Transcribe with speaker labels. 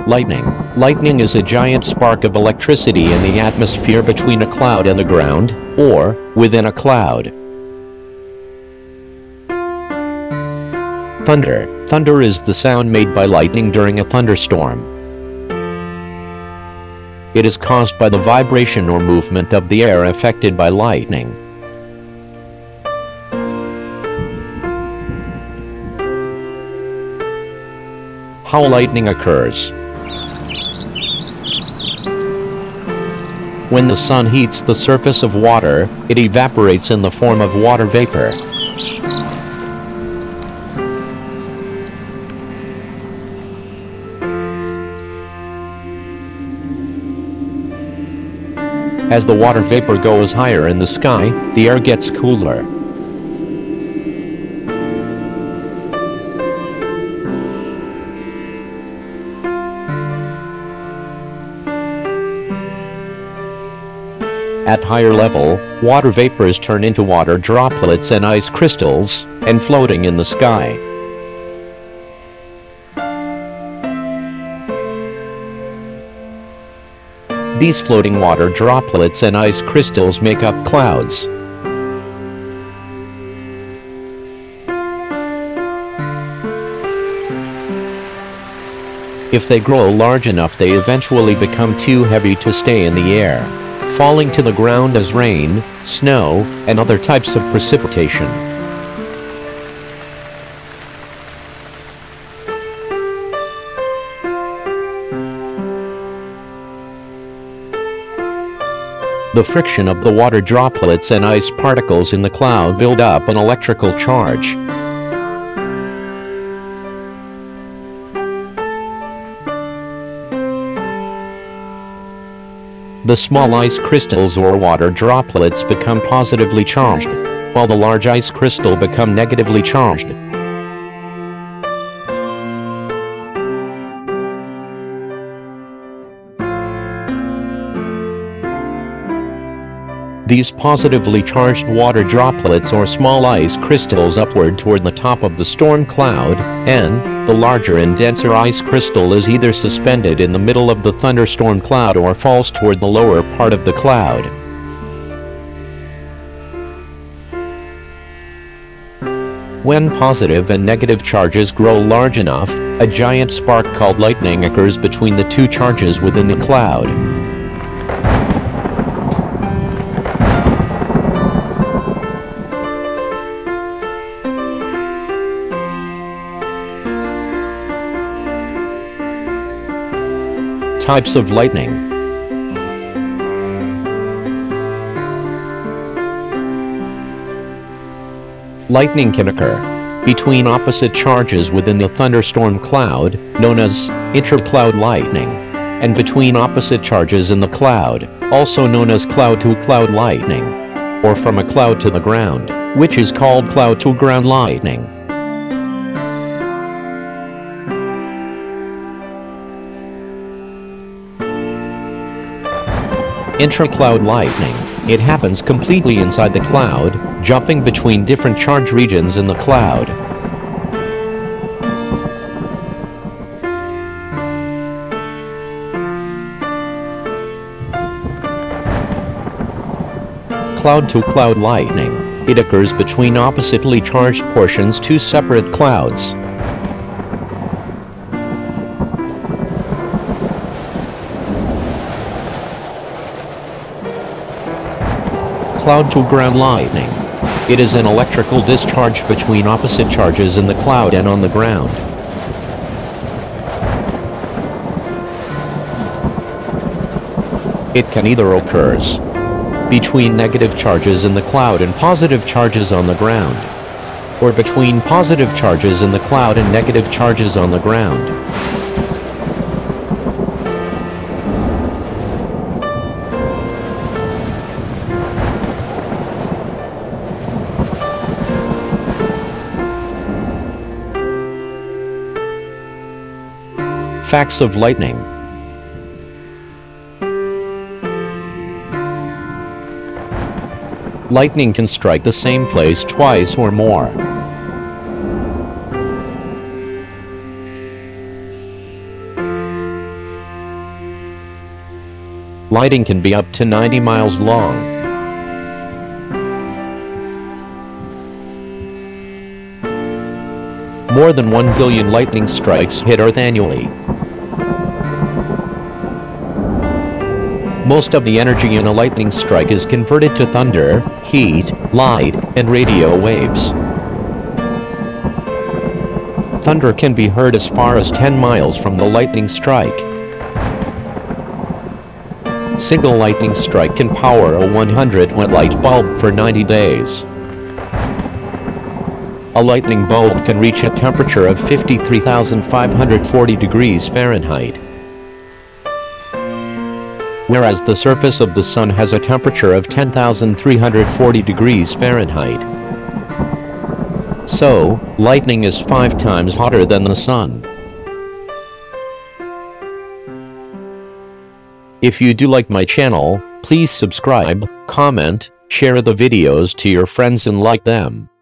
Speaker 1: Lightning. Lightning is a giant spark of electricity in the atmosphere between a cloud and the ground, or within a cloud. Thunder. Thunder is the sound made by lightning during a thunderstorm. It is caused by the vibration or movement of the air affected by lightning. How lightning occurs. When the sun heats the surface of water, it evaporates in the form of water vapor. As the water vapor goes higher in the sky, the air gets cooler. At higher level, water vapors turn into water droplets and ice crystals, and floating in the sky. These floating water droplets and ice crystals make up clouds. If they grow large enough, they eventually become too heavy to stay in the air, falling to the ground as rain, snow, and other types of precipitation. The friction of the water droplets and ice particles in the cloud build up an electrical charge. The small ice crystals or water droplets become positively charged, while the large ice crystal become negatively charged. These positively charged water droplets or small ice crystals upward toward the top of the storm cloud, and the larger and denser ice crystal is either suspended in the middle of the thunderstorm cloud or falls toward the lower part of the cloud. When positive and negative charges grow large enough, a giant spark called lightning occurs between the two charges within the cloud. Types of lightning. Lightning can occur between opposite charges within the thunderstorm cloud, known as intra-cloud lightning, and between opposite charges in the cloud, also known as cloud-to-cloud lightning, or from a cloud to the ground, which is called cloud-to-ground lightning. Intra-cloud lightning. It happens completely inside the cloud, jumping between different charge regions in the cloud. Cloud-to-cloud lightning. It occurs between oppositely charged portions, two separate clouds. Cloud-to-ground lightning. It is an electrical discharge between opposite charges in the cloud and on the ground. It can either occur between negative charges in the cloud and positive charges on the ground, or between positive charges in the cloud and negative charges on the ground. Facts of lightning. Lightning can strike the same place twice or more. lightning can be up to 90 miles long. More than 1 billion lightning strikes hit Earth annually. Most of the energy in a lightning strike is converted to thunder, heat, light, and radio waves. Thunder can be heard as far as 10 miles from the lightning strike. Single lightning strike can power a 100-watt light bulb for 90 days. A lightning bulb can reach a temperature of 53,540 degrees Fahrenheit. Whereas the surface of the sun has a temperature of 10,340 degrees Fahrenheit. So, lightning is 5 times hotter than the sun. If you do like my channel, please subscribe, comment, share the videos to your friends and like them.